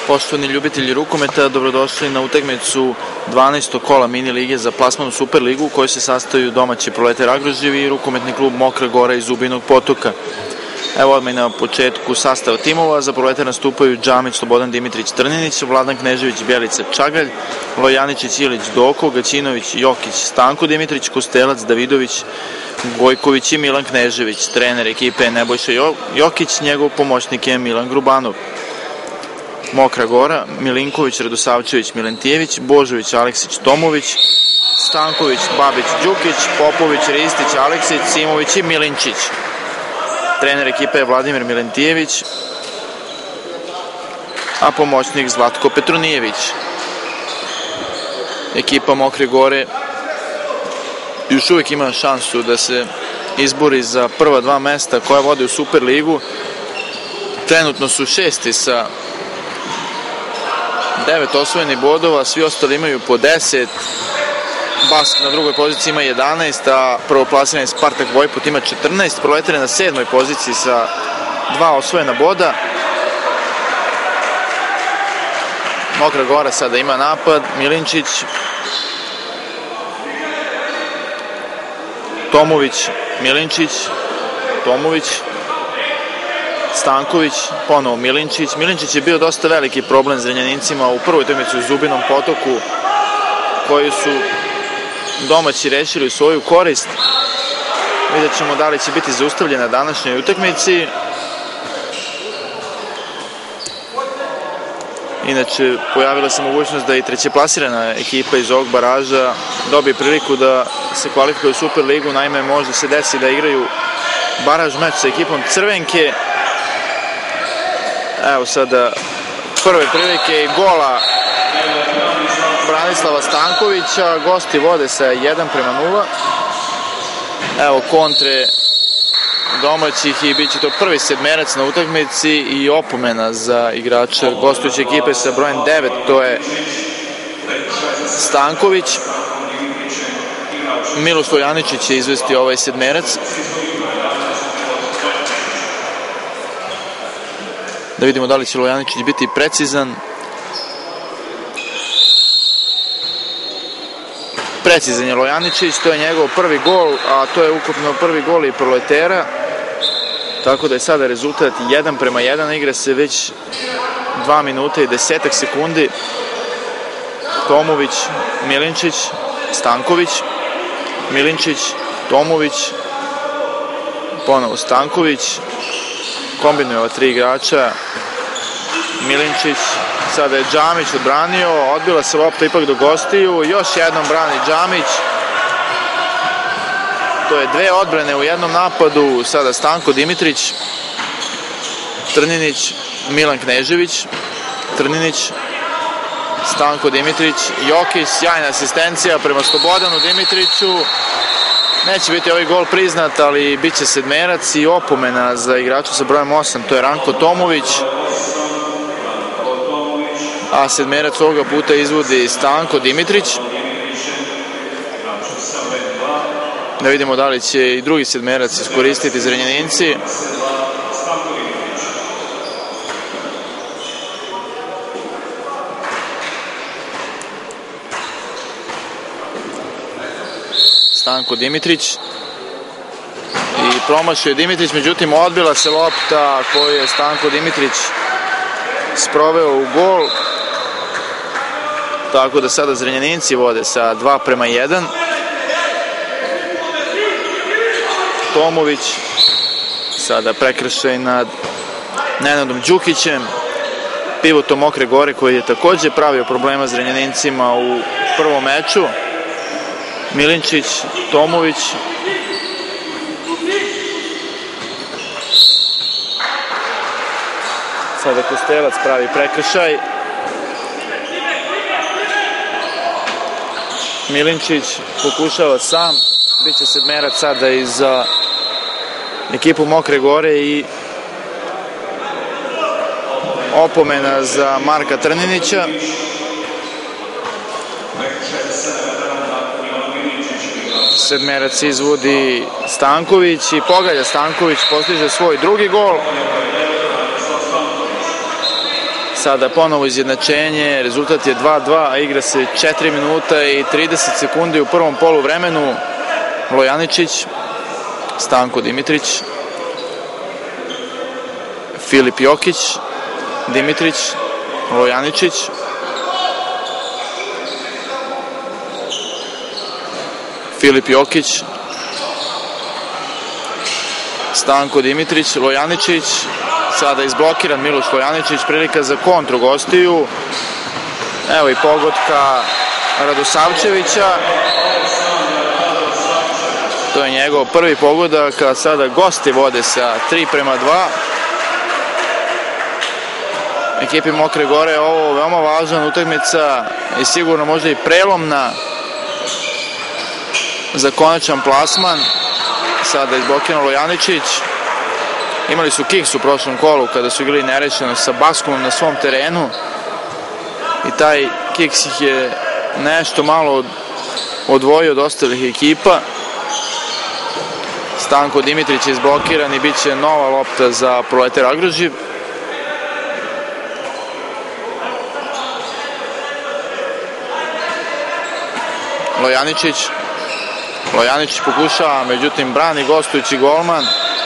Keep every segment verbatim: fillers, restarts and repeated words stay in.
Poštovani ljubitelji rukometa, dobrodošli na utakmicu dvanaestog kola mini lige za plasman u Superligu u kojoj se sastaju domaći Proletar Agrožev i rukometni klub Mokra Gora iz Zubinog Potoka. Evo odmah na početku sastava timova. Za Proletar nastupaju Džamić, Slobodan Dimitrić, Trninić, Vladan Knežević, Bjelica, Čagalj, Lojaničić, Ilić, Doko, Gaćinović, Jokić, Stanko Dimitrić, Kostelac, Davidović, Gojković i Milan Knežević. Trener ekipe je Nebojša Jokić, njegov pomoćnik je Milan Grubanov. Mokra Gora, Milinković, Radosavčević, Milentijević, Božović, Aleksić, Tomović, Stanković, Babić, Đukić, Popović, Ristić, Aleksić, Simović i Milinčić. Trener ekipe je Vladimir Milentijević, a pomoćnik Zlatko Petronijević. Ekipa Mokre Gore još uvijek ima šansu da se izbori za prva dva mesta koja vode u Superligu. Trenutno su šesti sa devet osvojenih bodova, svi ostali imaju po deset. Bask na drugoj poziciji ima jedanaest, a prvoplasirani Spartak Vojput ima četrnaest. Proletar je na sedmoj poziciji sa dva osvojena boda. Mokra Gora sada ima napad, Milinčić, Tomović, Milinčić, Tomović, Stanković, ponovo Milinčić. Milinčić je bio dosta veliki problem Zrenjanincima u prvoj utakmici u Zubinom Potoku, koju su domaći rešili u svoju korist. Vidjet ćemo da li će biti zaustavljena današnjoj utakmici. Inače, pojavila se mogućnost da i trećeplasirana ekipa iz ovog baraža dobije priliku da se kvalifikuje u Superligu. Naime, možda se desi da igraju baraž meč sa ekipom Crvenke. Evo sada prve prilike i gola Branislava Stankovića. Gosti vode sa jedan prema nula. Evo kontre domaćih i bit će to prvi sedmerac na utakmici i opomena za igrača gostujuće ekipe sa brojem devet, to je Stanković. Miloš Lojaničić će izvesti ovaj sedmerac. Da vidimo da li će Lojaničić biti precizan. Precizan je Lojaničić, to je njegov prvi gol, a to je ukupno prvi gol i Proletera. Tako da je sada rezultat jedan prema jedan, igra se već dva minuta i desetak sekundi. Tomović, Milinčić, Stanković, Milinčić, Tomović, ponovo Stanković. Kombinuje ova tri igrača. Milinčić, sada je Džamić odbranio, odbila se lopta ipak do gostiju, još jednom brani Džamić. To je dve odbrane u jednom napadu, sada Stanko Dimitrić, Trninić, Milan Knežević, Trninić, Stanko Dimitrić, Jokić, sjajna asistencija prema Slobodanu Dimitriću. Neće biti ovaj gol priznat, ali bit će sedmerac i opomena za igrača sa brojem osam, to je Ranko Tomović. A sedmerac ovoga puta izvodi Stanko Dimitrić. Da vidimo da li će i drugi sedmerac iskoristiti Zrenjaninci. Stanko Dimitrić. I promašio je Dimitrić, međutim odbila se lopta koju je Stanko Dimitrić sproveo u gol. Tako da sada Zrenjaninci vode sa dva prema jedan. Tomović, sada prekršaj nad Nenadom Đukićem, pivotom Mokre Gore, koji je takođe pravio problema Zrenjanincima u prvom meču. Milinčić, Tomović, sada Kostelac pravi prekršaj. Milinčić pokušava sam, bit će sedmerac sada i za ekipu Mokre Gore i opomena za Marka Trninića. Sedmerac izvodi Stanković i pogađa Stanković, postiže svoj drugi gol. Sada ponovo izjednačenje, rezultat je dva dva, a igra se četiri minuta i trideset sekundi u prvom polu vremenu. Lojaničić, Stanko Dimitrić, Filip Jokić, Dimitrić, Lojaničić, Filip Jokić, Stanko Dimitrić, Lojaničić, sada izblokiran Miloš Lojaničić, prilika za kontru gostiju. Evo i pogotka Radosavčevića. To je njegov prvi pogodak, a sada gosti vode sa tri prema dva. Ekipi Mokre Gore je ovo veoma važna utakmica i sigurno možda i prelomna za konačan plasman. Sada izblokiran Lojaničić. Imali su kiks u prošlom kolu kada su igrali nerešeno sa Baskom na svom terenu i taj kiks ih je nešto malo odvojio od ostalih ekipa. Stanko Dimitrić je izblokiran i bit će nova lopta za Proletar Agroživ. Lojaničić. Lojaničić pokušava, međutim brani gostujući golman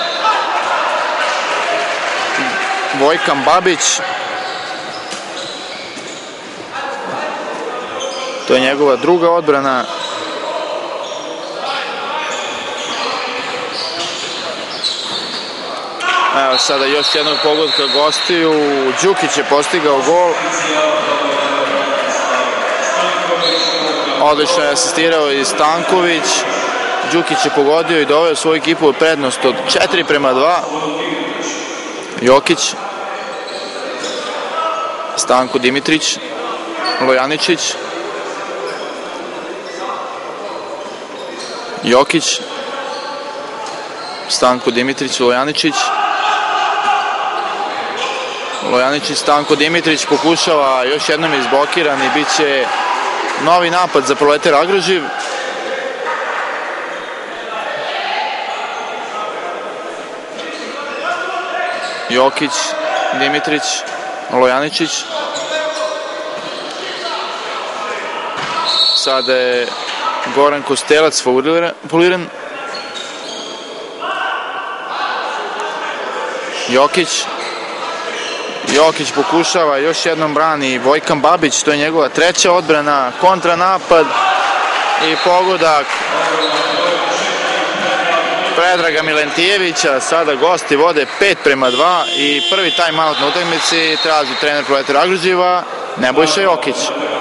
Vojkan Babić. To je njegova druga odbrana. Evo sada još jednog pogotka gostiju. Đukić je postigao gol. Odlično je asistirao i Stanković. Đukić je pogodio i doveo svoju ekipu u prednost od četiri prema dva. Jokić, Stanko Dimitrić, Lojaničić, Jokić, Stanko Dimitrić, Lojaničić, Lojaničić, Stanko Dimitrić pokušava, još jednom je izblokiran i bit će novi napad za Proletar Agroživ. Jokić, Dimitrić, Lojaničić. Sada je Goran Kostelac fauliran. Jokić. Jokić pokušava, još jednom brani Vojkan Babić, to je njegova treća odbrana, kontranapad i pogodak Predraga Milentijevića. Sada gosti vode pet prema dva i prvi time-out na utakmici traži trener Proletar Agroživa Nebojša Jokić.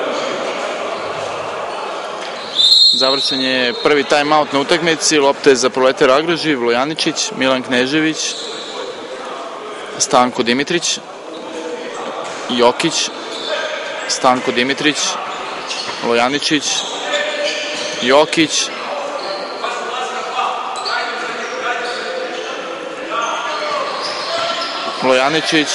Završen je prvi time-out na utakmici, lopta je za Proletar Agroživ, Lojaničić, Milan Knežević, Stanko Dimitrić, Jokić, Stanko Dimitrić, Lojaničić, Jokić, Lojaničić,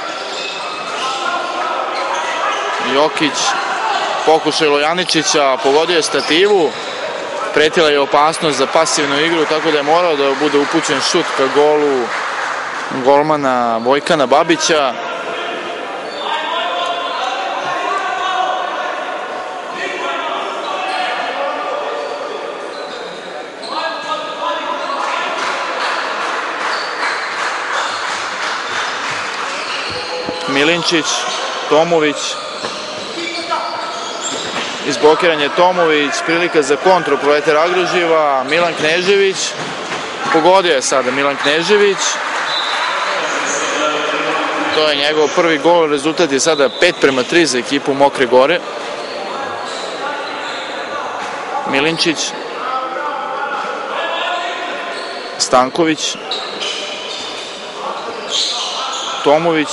Jokić, pokušaj Lojaničića, pogodio je stativu, pretila je opasnost za pasivnu igru, tako da je morao da bude upućen šut ka golu golmana Vojkana Babića. Milinčić, Tomović, izblokiran je Tomović, prilika za kontru Proletar Agroživa, Milan Knežević, pogodio je sada Milan Knežević, to je njegov prvi gol, rezultat je sada pet prema tri za ekipu Mokre Gore. Milinčić, Stanković, Tomović,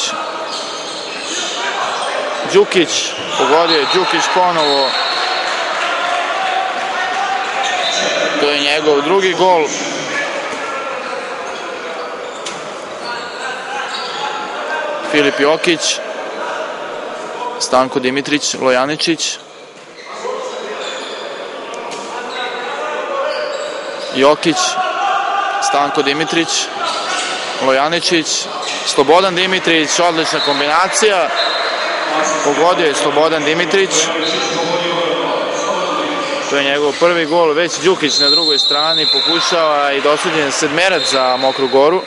Đukić, pogodio je Đukić ponovo, to je njegov drugi gol. Filip Jokić, Stanko Dimitrić, Lojaničić, Jokić, Stanko Dimitrić, Lojaničić, Slobodan Dimitrić, odlična kombinacija, Pogodio je Slobodan Dimitrić. To je njegov prvi gol, već Đukić na drugoj strani pokušava i dosuđen sedmerac za Mokru Goru.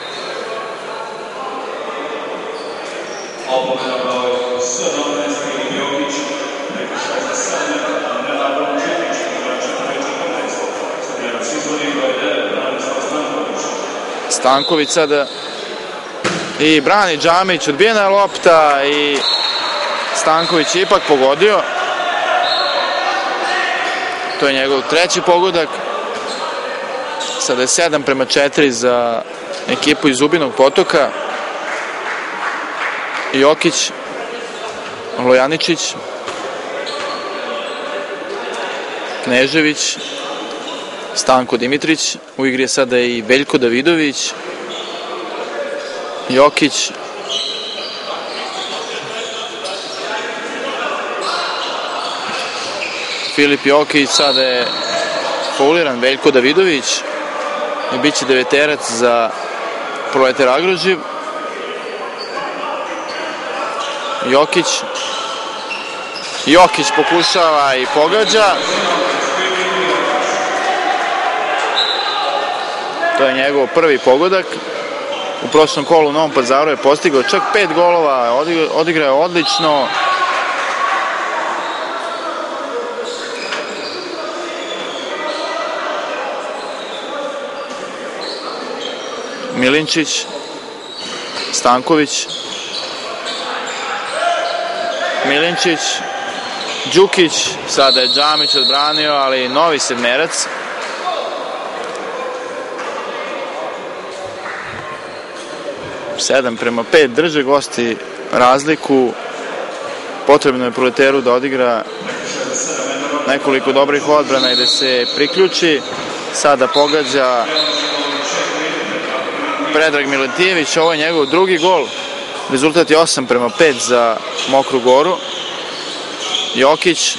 Stanković sada i brani Džamić, odbijena je lopta i Stanković je ipak pogodio. To je njegov treći pogodak. Sada je sedam prema četiri za ekipu iz Zubinog Potoka. Jokić, Lojaničić, Knežević, Stanko Dimitrić, u igri je sada i Veljko Davidović, Jokić, Filip Jokić, sada je fauliran Veljko Davidović i bit će deveterac za Proletar Agroživ. Jokić, Jokić pokušava i pogađa. To je njegov prvi pogodak. U prošlom kolu u Novom Pazaru je postigao čak pet golova, odigrao je odlično. Milinčić, Stanković, Milinčić, Đukić, sada je Džamić odbranio, ali novi sedmerac. sedam prema pet, drže gosti razliku. Potrebno je Proleteru da odigra nekoliko dobrih odbrana i da se priključi. Sada pogađa Predrag Miletijević, ovo je njegov drugi gol. Rezultat je osam prema pet za Mokru Goru. Jokić,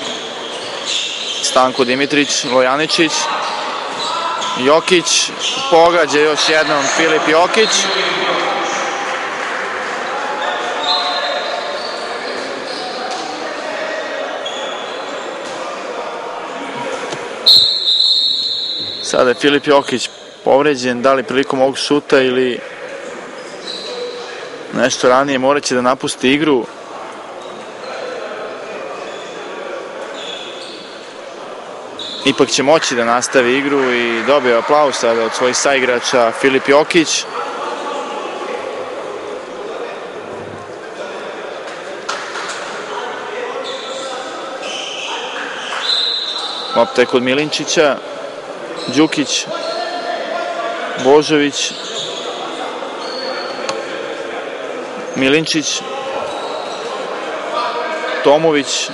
Stanko Dimitrić, Lojaničić, Jokić, pogađa još jednom Filip Jokić. Sada je Filip Jokić povređen, da li prilikom ovog šuta ili nešto ranije, morat će da napusti igru. Ipak će moći da nastavi igru i dobije aplauz sada od svojih saigrača Filip Jokić. Lopta je kod Milinčića, Đukić, Božović, Milinčić, Tomović,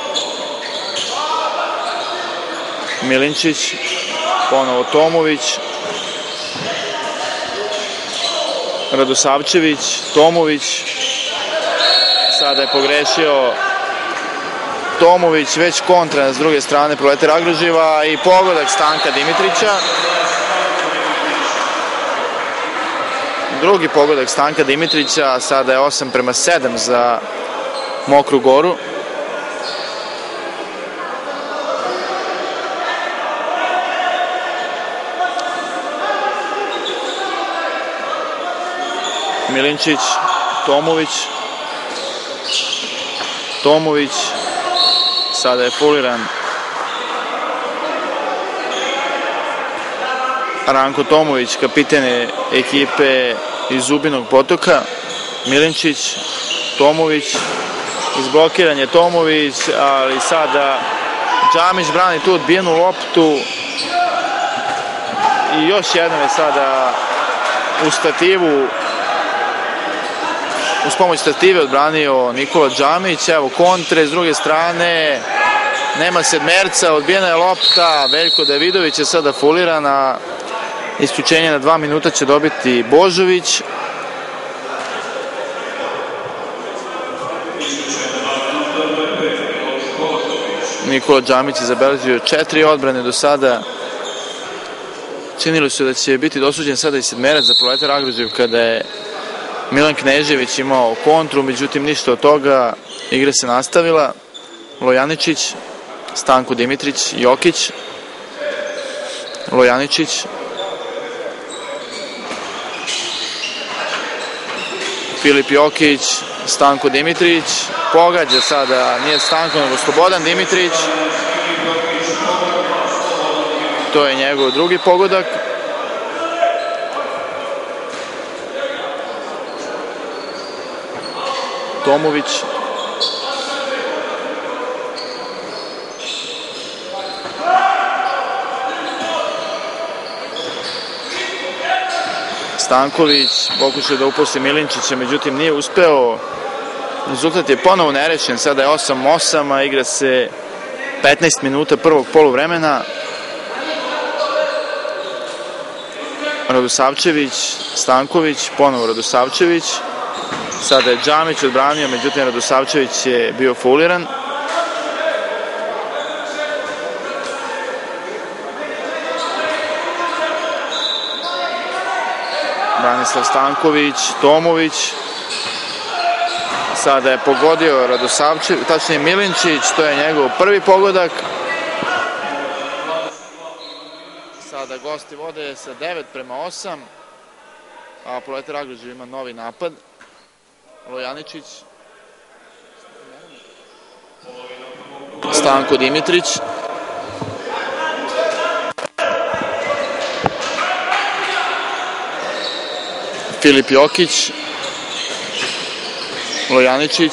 Milinčić, ponovo Tomović, Radosavčević, Tomović, sada je pogrešio Tomović, već kontra s druge strane Proletar Agroživa i pogodak Stanka Dimitrića. Drugi pogodak Stanka Dimitrića, sada je osam prema sedam za Mokru Goru. Milinčić, Tomović, Tomović, sada je fauliran Ranko Tomović, kapiten ekipe iz Zubinog Potoka. Milinčić, Tomović, izblokiran je Tomović, ali sada Džamić brani tu odbijenu loptu i još jednom je sada u stativu, uz pomoć stative odbranio Nikola Džamić. Evo kontre s druge strane, nema sedmerca, odbijena je lopta, Veljko Davidović je sada fauliran, a isključenje na dva minuta će dobiti Božović. Nikola Džamić je zabeležio četiri odbrane do sada. Činilo se da će biti dosuđen sada i sedmerac za Proletar Agroživ kada je Milan Knežević imao kontru, međutim ništa od toga, igra se nastavila. Lojaničić, Stanko Dimitrić, Jokić, Lojaničić, Filip Jokić, Stanko Dimitrić, pogađa sada, nije Stanko, nego Slobodan Dimitrić, to je njegov drugi pogodak. Tomović, Stanković pokušao da uposli Milinčića, međutim nije uspeo. Rezultat je ponovo nerešen, sada je osam osam, a igra se petnaest minuta prvog poluvremena. Radosavčević, Stanković, ponovo Radosavčević. Sada je Džamić odbranio, međutim Radosavčević je bio fauliran. Branislav Stanković, Tomović. Sada je pogodio Radosavčević, tačnije Milinčić, to je njegov prvi pogodak. Sada gosti vode sa devet prema osam, a Proletar Agrođe ima novi napad. Lojaničić, Stanko Dimitrić, Filip Jokić, Lojaničić,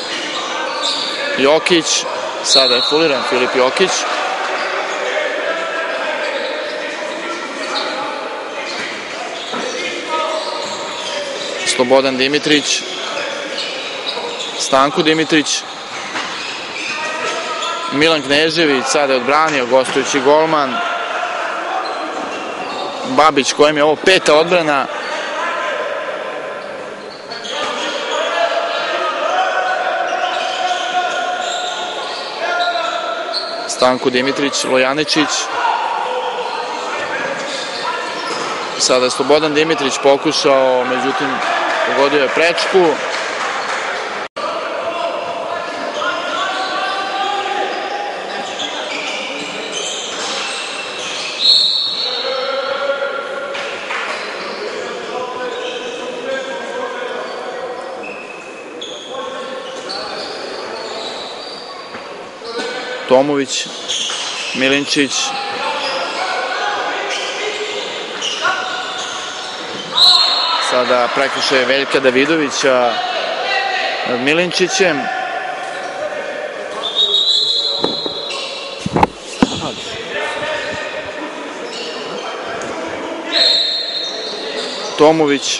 Jokić, sada je fauliran Filip Jokić. Slobodan Dimitrić, Stanko Dimitrić, Milan Knežević, sada je odbranio gostujući golman. Babić, kojem je ovo peta odbrana. Stanko Dimitrić, Lojaničić. Sada je Slobodan Dimitrić pokušao, međutim pogodio je prečku. Tomović, Milinčić, sada prekršaj Veljka Davidovića nad Milinčićem. Tomović,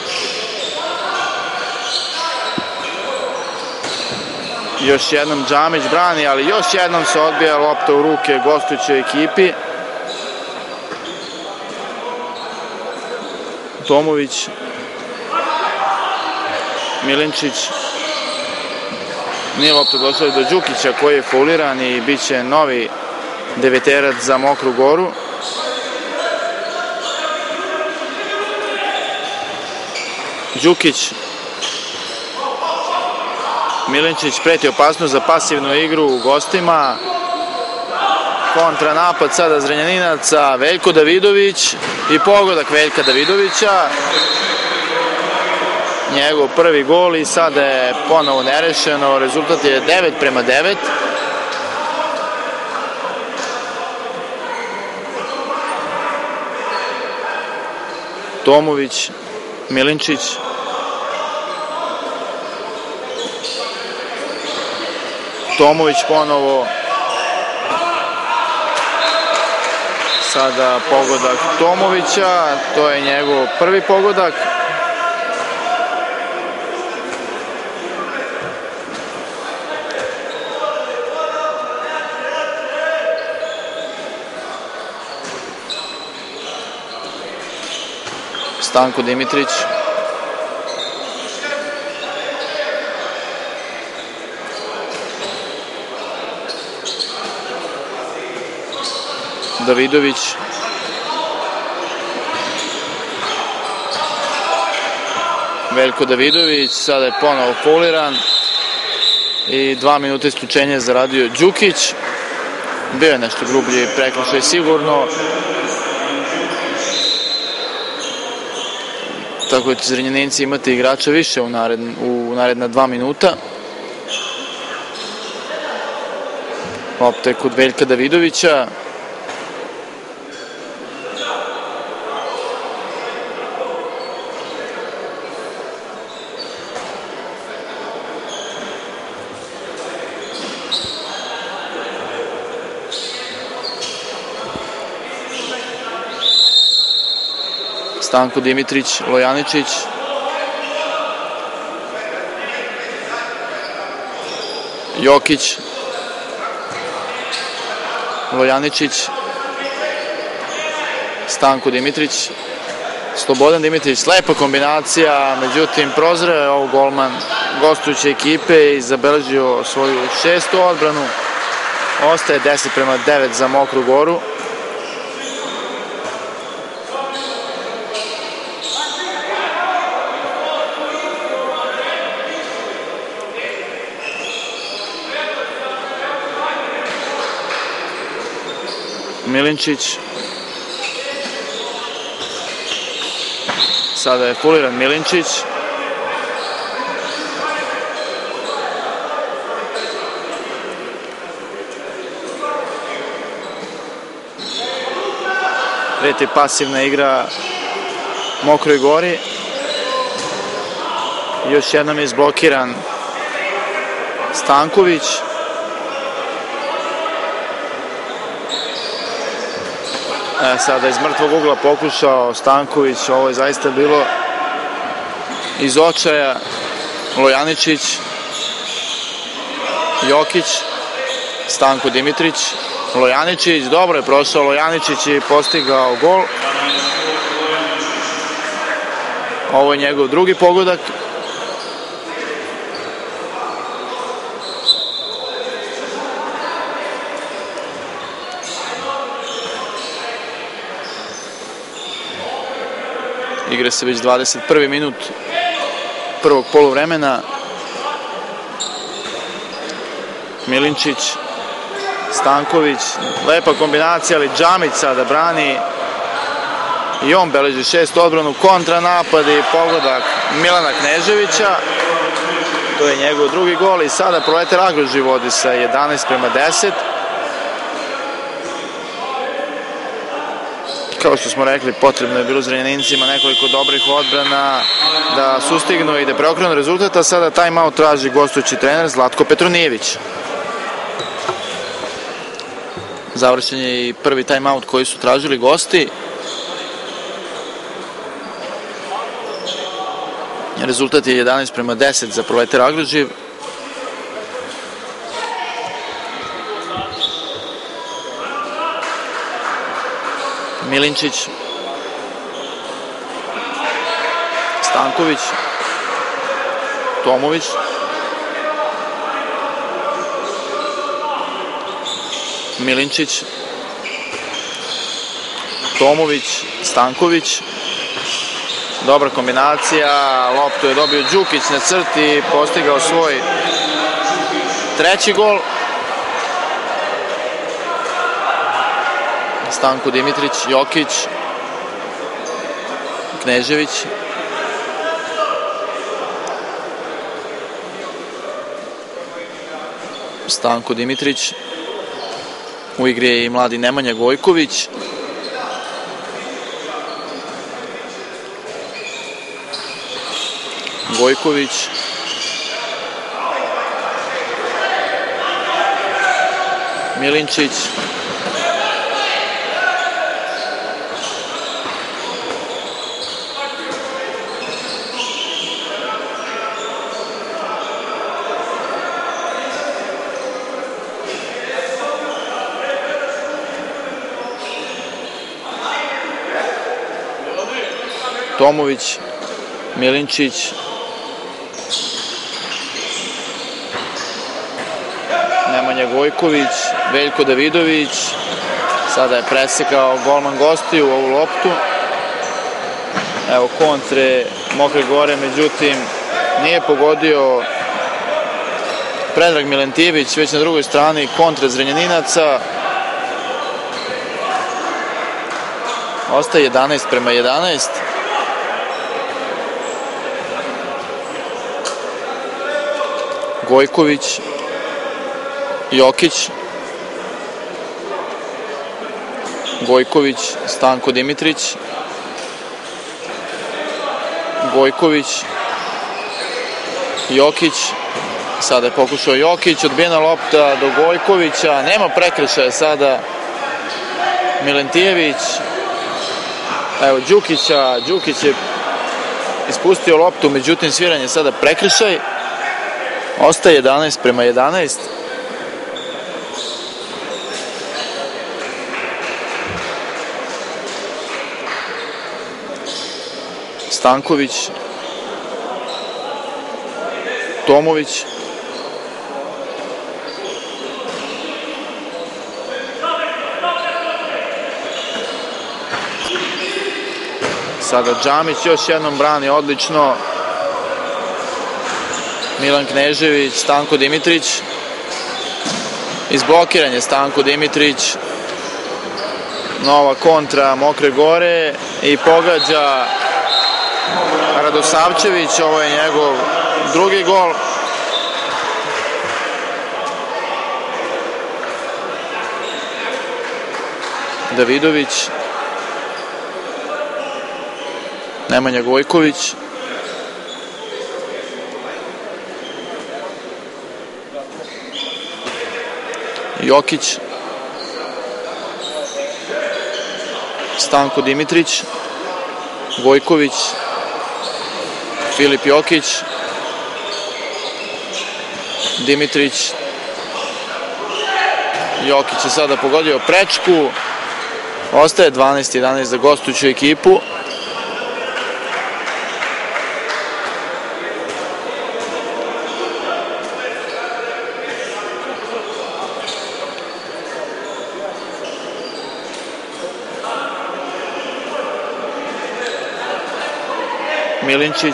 još jednom Džamić brani, ali još jednom se odbija lopta u ruke gostujućoj ekipi. Tomović, Milinčić, nije lopta došla do Đukića koji je fauliran i bit će novi deveterac za Mokru Goru. Đukić, Milinčić preti opasnost za pasivnu igru u gostima. Kontranapad sada Zrenjaninaca, Veljko Davidović i pogodak Veljka Davidovića. Njegov prvi gol i sada je ponovo nerešeno. Rezultat je devet prema devet. Tomović, Milinčić, Tomović ponovo, sada pogodak Tomovića, to je njegov prvi pogodak. Stanko Dimitrić, Davidović, Veljko Davidović, sada je ponovo fauliran i dva minuta isključenja zaradio Đukić. Bio je nešto grublji prekršaj sigurno, tako da će Zrenjaninci imati igrača više u, nared, u naredna dva minuta. Lopta je kod Veljka Davidovića. Stanko Dimitrić, Lojaničić. Jokić. Lojaničić. Stanko Dimitrić. Slobodan Dimitrić, lepa kombinacija, međutim prozreo je ovo golman gostujuće ekipe i zabeležio svoju šestu odbranu. Ostaje deset prema devet za Mokru Goru. Milinčić. Sada je fauliran Milinčić. Prijeti pasivna igra Mokroj Gori. Još jednom je izblokiran Stanković. E, sada iz mrtvog ugla pokušao Stanković, ovo je zaista bilo iz očaja. Lojaničić, Jokić, Stanko Dimitrić, Lojaničić, dobro je prošao Lojaničić i postigao gol. Ovo je njegov drugi pogodak. Igra se već dvadeset prvi minut prvog poluvremena. Milinčić, Stanković, lepa kombinacija, ali Džamić sada brani i on beleži šest odbranu, kontranapad i pogodak Milana Kneževića. To je njegov drugi gol i sada Proletar Agrožij vodi sa jedanaest prema deset. Kao što smo rekli, potrebno je bilo Zrenjanincima nekoliko dobrih odbrana da sustignu i da preokrenu rezultata. Sada timeout traži gostujući trener Zlatko Petronijević. Završen je i prvi timeout koji su tražili gosti. Rezultat je jedanaest prema deset za Proletar Agrožij. Milinčić, Stanković, Tomović, Milinčić, Tomović, Stanković. Dobra kombinacija, loptu je dobio Đukić na crti i postigao svoj treći gol. Stanko Dimitrić, Jokić, Knežević, Stanko Dimitrić, u igri je i mladi Nemanja Gojković, Gojković, Milinčić, Tomović, Milinčić, Nemanja Gojković, Veljko Davidović. Sada je presekao golman gostiju ovu loptu. Evo kontre Mokre Gore, međutim nije pogodio Predrag Milentijević, već na drugoj strani kontra Zrenjaninaca. Ostaje jedanaest prema jedanaest. Gojković, Jokić, Gojković, Stanko Dimitrić, Gojković, Jokić, sada je pokušao Jokić, odbijena lopta do Gojkovića, nema prekršaja sada Milentijević, evo Đukića, Đukić je ispustio loptu, međutim sviran je sada prekršaj, ostaje jedanaest prema jedanaest. Stanković, Tomović, sada Džamić još jednom brani odlično, Milan Knežević, Stanko Dimitrić, izblokiran je Stanko Dimitrić, nova kontra Mokre Gore i pogađa Radosavčević, ovo je njegov drugi gol. Davidović, Nemanja Gojković, Jokić, Stanko Dimitrić, Gojković, Filip Jokić, Dimitrić, Jokić je sada pogodio prečku, ostaje dvanaest jedanaest za gostujuću ekipu. Milinčić,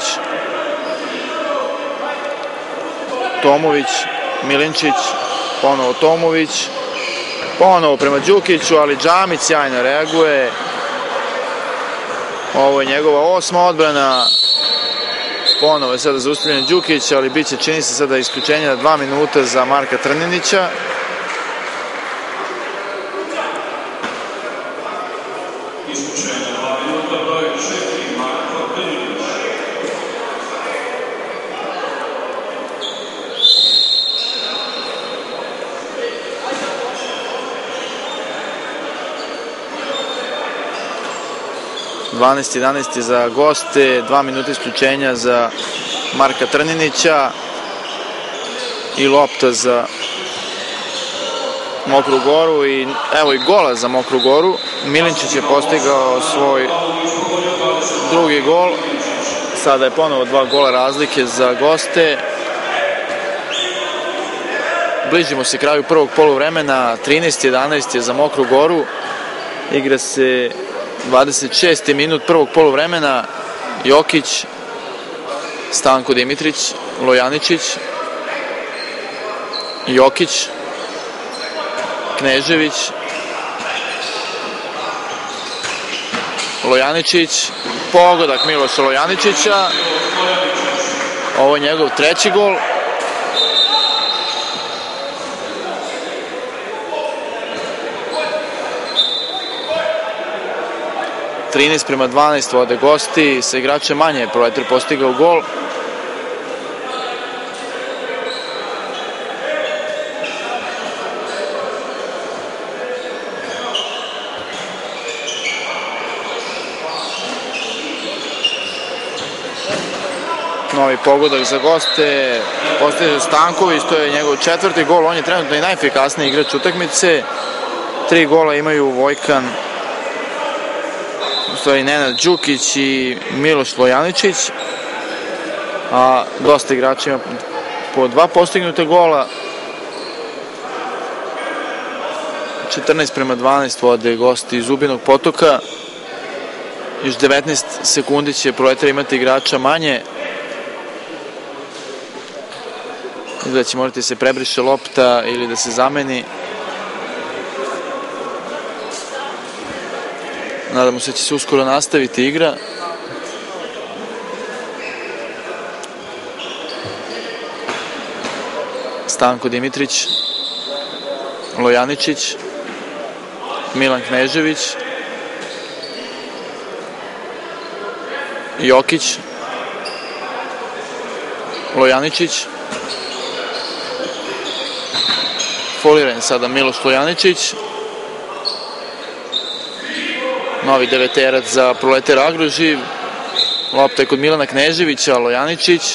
Tomović, Milinčić, ponovo Tomović, ponovo prema Đukiću, ali Džamić sjajno reaguje. Ovo je njegova osma odbrana. Ponovo je sada zaustavljen Đukić, ali bit će, čini se, sada isključenje na dva minuta za Marka Trninića. dvanaest jedanaest je za goste, dva minuta isključenja za Marka Trninića i lopta za Mokru Goru i evo i gola za Mokru Goru. Milinčić je postigao svoj drugi gol, sada je ponovo dva gola razlike za goste. Bližimo se kraju prvog poluvremena, trinaest jedanaest je za Mokru Goru, igra se dvadeset šesti minut prvog poluvremena. Jokić, Stanko Dimitrić, Lojaničić, Jokić, Knežević, Lojaničić, pogodak Miloša Lojaničića, ovo je njegov treći gol. trinaest prema dvanaest vode gosti, sa igrače manje Proletar postigao gol. Novi pogodak za goste, postiže Stanković, to je njegov četvrti gol, on je trenutno i najefikasniji igrač utakmice. Tri gola imaju Vojkan, u stvari Nenad Đukić i Miloš Lojaničić, a dosta igrača ima po dva postignute gola. četrnaest prema dvanaest vode gosti iz Zubinog Potoka. Još devetnaest sekundi će Proletar imati igrača manje. Da će morati se prebriše lopta ili da se zameni. Nadamo se da će se uskoro nastaviti igra. Stanko Dimitrić, Lojaničić, Milan Knežević, Jokić, Lojaničić, foliran sada Miloš Lojaničić, novi deveterac za Proletar Agroživ, lopta je kod Milana Kneževića, Lojaničić,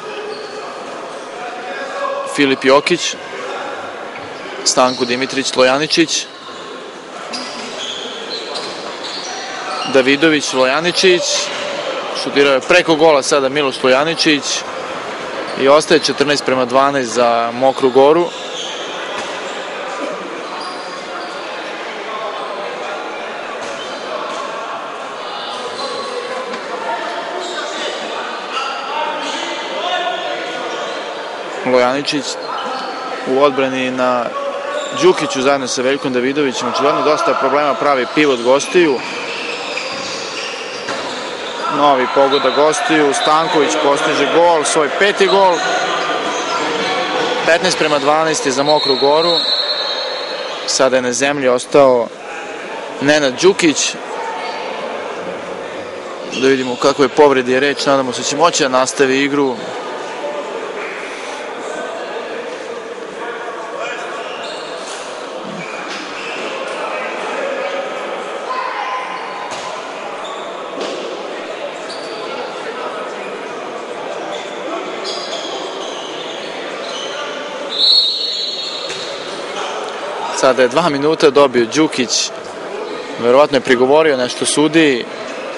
Filip Jokić, Stanko Dimitrić, Lojaničić, Davidović, Lojaničić, šutirao je preko gola sada Miloš Lojaničić i ostaje četrnaest prema dvanaest za Mokru Goru. Lojaničić u odbrani na Đukiću zajedno sa Veljkom Davidovićem. Očigledno dosta problema pravi pivot gostiju. Novi pogodak gostiju. Stanković postiže gol, svoj peti gol. petnaest prema dvanaest je za Mokru Goru. Sada je na zemlji ostao Nenad Đukić. Da vidimo o kakvoj povredi je reč. Nadamo se da će moći da nastavi igru. Sada je dva minuta dobio Đukić, verovatno je prigovorio nešto sudiji,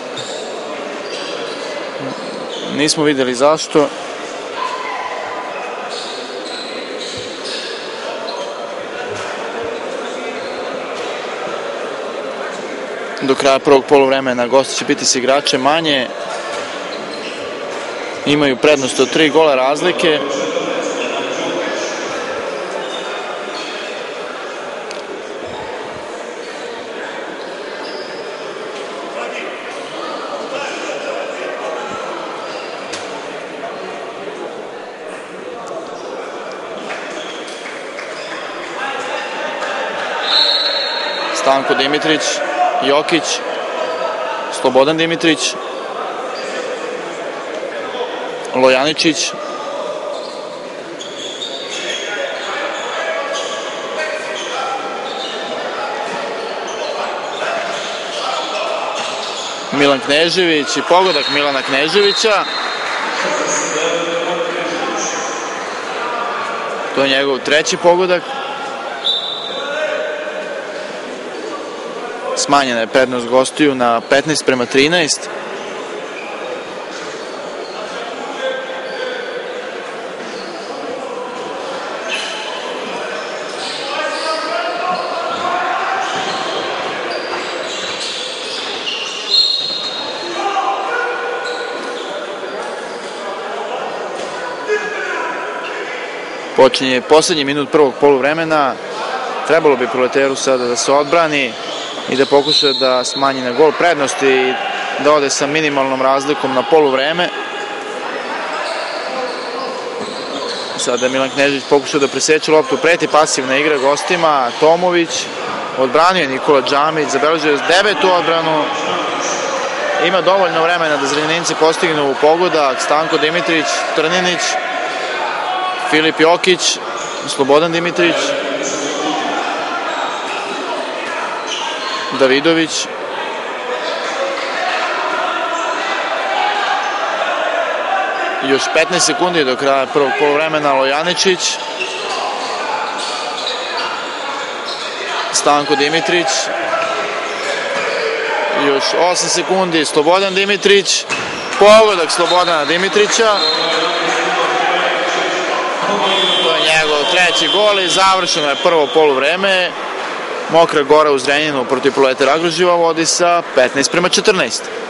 nismo videli zašto. Do kraja prvog poluvremena gosti će biti s igrače manje, imaju prednost od tri gola razlike. Stanko Dimitrić, Jokić, Slobodan Dimitrić, Lojaničić, Milan Knežević i pogodak Milana Kneževića. To je njegov treći pogodak. Smanjena je prednost gostiju na petnaest prema trinaest. Počinje poslednji minut prvog poluvremena. Trebalo bi Proleteru sada da se odbrani i da pokuša da smanji na gol prednosti i da ode sa minimalnom razlikom na poluvreme. Sada je Milan Knežević pokušao da preseče loptu, preti pasivna igra gostima. Tomović odbranio je Nikola Džamić, zabeležio je devetu odbranu. Ima dovoljno vremena da Zrenjaninci postignu pogodak. Stanko Dimitrić, Trninić, Filip Jokić, Slobodan Dimitrić, Davidović, još petnaest sekundi do kraja prvog poluvremena. Lojaničić, Stanko Dimitrić, još osam sekundi. Slobodan Dimitrić, pogodak Slobodana Dimitrića, to je njegov treći gol i završeno je prvo poluvreme. Mokra Gora u Zrenjaninu protiv Proletar Agroživa vodi sa petnaest prema četrnaest.